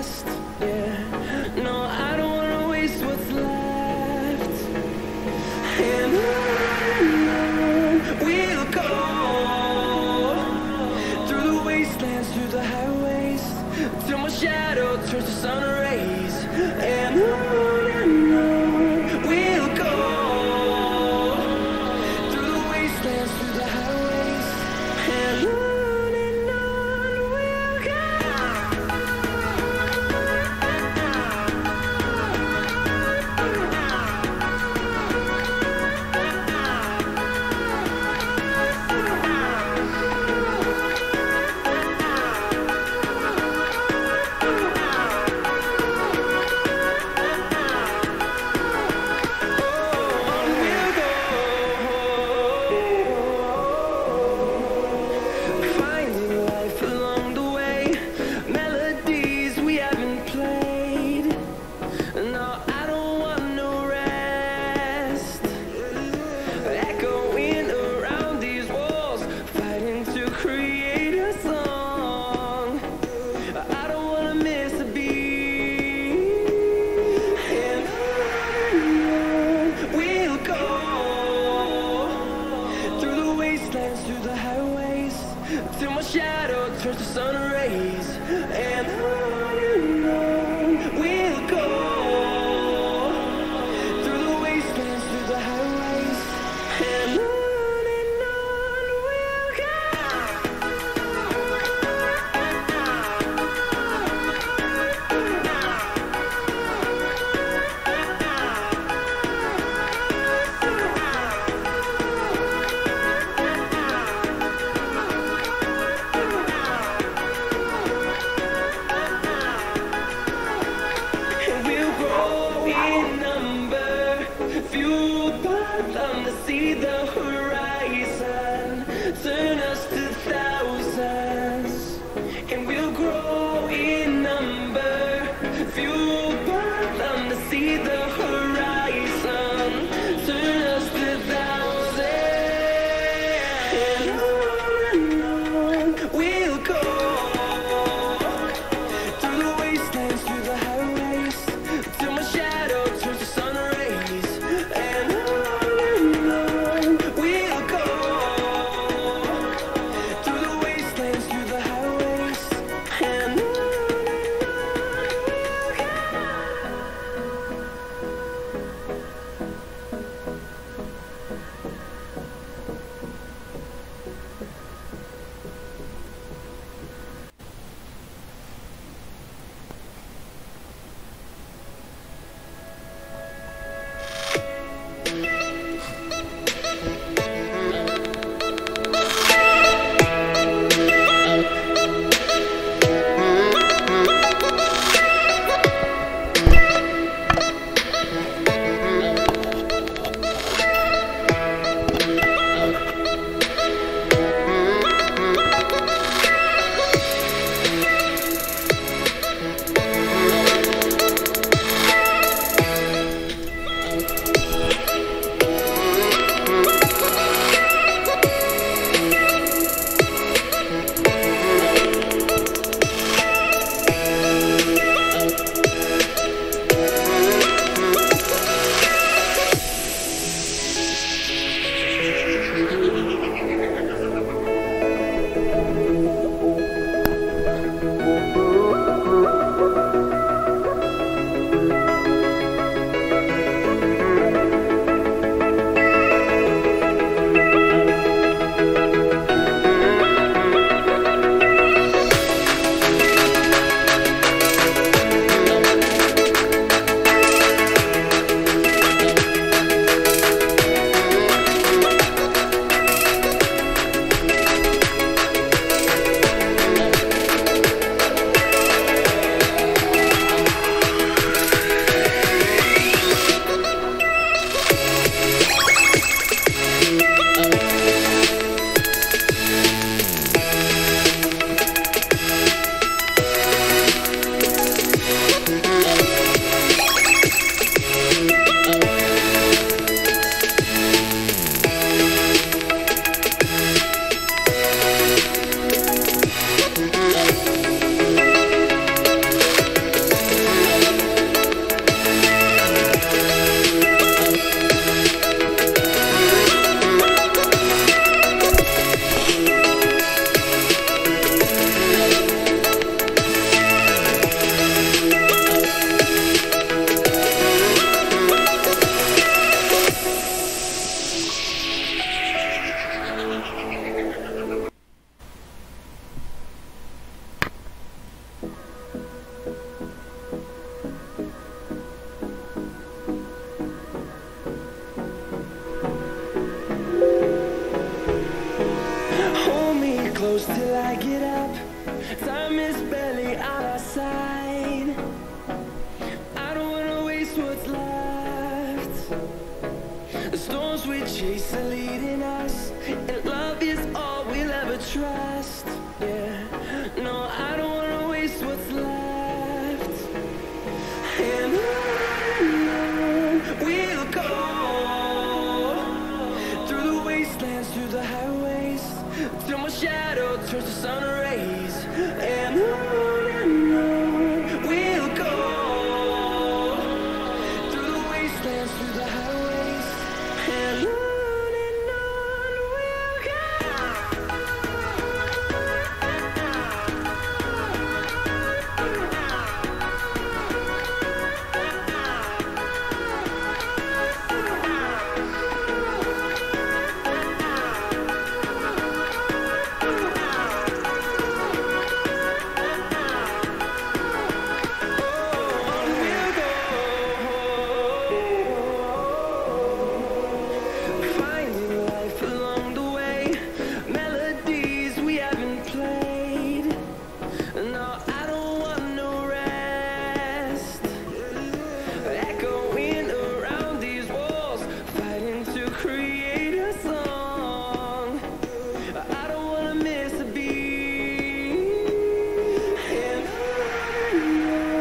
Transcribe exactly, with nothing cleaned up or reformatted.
past. Yeah, no, I don't wanna waste what's left. And on we'll go, through the wastelands, through the highways, till my shadow turns to sun rays. And on and on we'll go, through the wastelands, through the highways, and on. Through the highways, till my shadow turns to sun rays. And on and on we'll go, through the wastelands, through the highways, and on and on we'll go. Them to see the horizon, turn us to thousands, and we'll grow in number, fueled by them to see the horizon, turn us to thousands, and on and on we'll go, through the wastelands, through the highways, till my shadow turns to sun rays. And we Jason leading us, and love is all we'll ever try.